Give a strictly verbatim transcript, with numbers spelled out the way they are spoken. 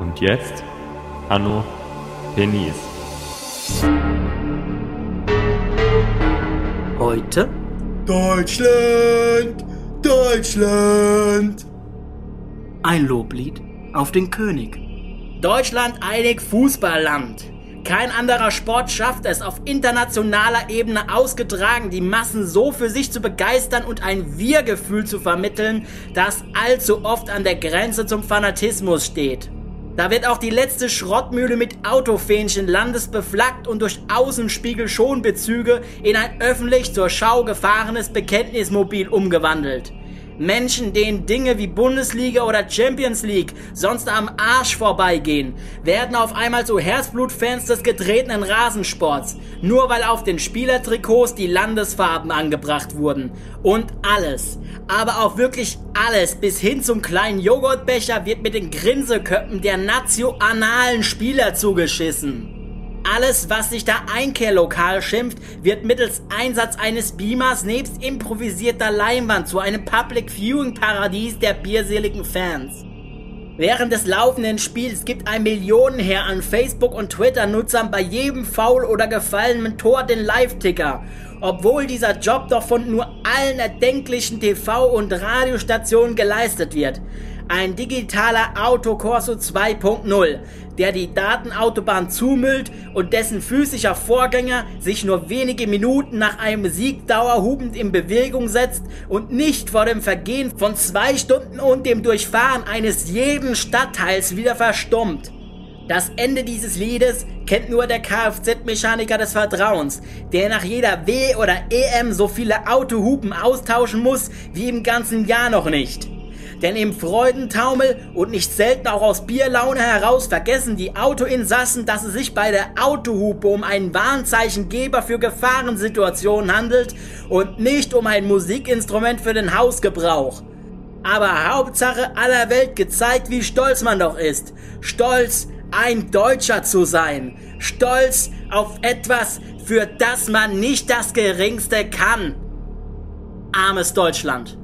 Und jetzt Anno Penis. Heute Deutschland, Deutschland. ein Loblied auf den König. Deutschland einig Fußballland. Kein anderer Sport schafft es, auf internationaler Ebene ausgetragen, die Massen so für sich zu begeistern und ein Wir-Gefühl zu vermitteln, das allzu oft an der Grenze zum Fanatismus steht. Da wird auch die letzte Schrottmühle mit Autofähnchen landesbeflaggt und durch Außenspiegel-Schonbezüge in ein öffentlich zur Schau gefahrenes Bekenntnismobil umgewandelt. Menschen, denen Dinge wie Bundesliga oder Champions League sonst am Arsch vorbeigehen, werden auf einmal zu Herzblutfans des getretenen Rasensports, nur weil auf den Spielertrikots die Landesfarben angebracht wurden. Und alles, aber auch wirklich alles, bis hin zum kleinen Joghurtbecher wird mit den Grinseköppen der nationalen Spieler zugeschissen. Alles, was sich da Einkehrlokal schimpft, wird mittels Einsatz eines Beamers nebst improvisierter Leinwand zu einem Public-Viewing-Paradies der bierseligen Fans. Während des laufenden Spiels gibt ein Millionenheer an Facebook- und Twitter-Nutzern bei jedem Foul oder gefallenen Tor den Live-Ticker, obwohl dieser Job doch von nur allen erdenklichen T V- und Radiostationen geleistet wird. Ein digitaler Autokorso zwei Punkt null, der die Datenautobahn zumüllt und dessen physischer Vorgänger sich nur wenige Minuten nach einem Sieg dauerhubend in Bewegung setzt und nicht vor dem Vergehen von zwei Stunden und dem Durchfahren eines jeden Stadtteils wieder verstummt. Das Ende dieses Liedes kennt nur der Kfz-Mechaniker des Vertrauens, der nach jeder W- oder E M so viele Autohupen austauschen muss wie im ganzen Jahr noch nicht. Denn im Freudentaumel und nicht selten auch aus Bierlaune heraus vergessen die Autoinsassen, dass es sich bei der Autohupe um einen Warnzeichengeber für Gefahrensituationen handelt und nicht um ein Musikinstrument für den Hausgebrauch. Aber Hauptsache aller Welt gezeigt, wie stolz man doch ist. Stolz, ein Deutscher zu sein. Stolz auf etwas, für das man nicht das Geringste kann. Armes Deutschland.